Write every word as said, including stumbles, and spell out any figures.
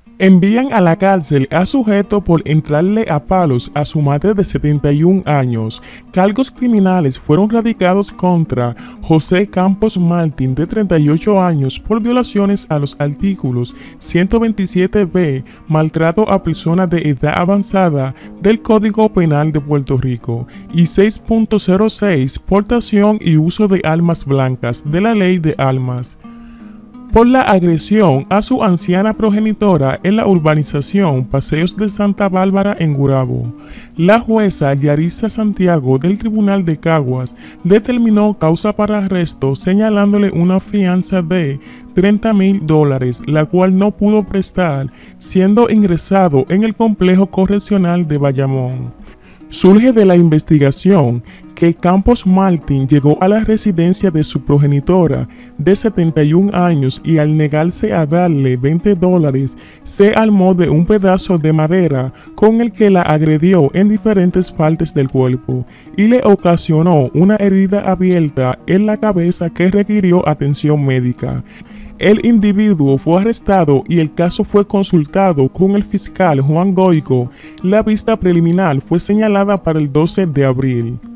Envían a la cárcel a sujeto por entrarle a palos a su madre de setenta y un años. Cargos criminales fueron radicados contra José Campos Martín, de treinta y ocho años, por violaciones a los artículos ciento veintisiete b, maltrato a personas de edad avanzada del Código Penal de Puerto Rico, y seis punto cero seis, portación y uso de armas blancas de la Ley de Armas, por la agresión a su anciana progenitora en la urbanización Paseos de Santa Bárbara en Gurabo. La jueza Yarisa Santiago del Tribunal de Caguas determinó causa para arresto señalándole una fianza de treinta mil dólares, la cual no pudo prestar, siendo ingresado en el complejo correccional de Bayamón. Surge de la investigación que Campos Martín llegó a la residencia de su progenitora de setenta y un años y al negarse a darle veinte dólares, se armó de un pedazo de madera con el que la agredió en diferentes partes del cuerpo y le ocasionó una herida abierta en la cabeza que requirió atención médica. El individuo fue arrestado y el caso fue consultado con el fiscal Juan Goico. La vista preliminar fue señalada para el doce de abril.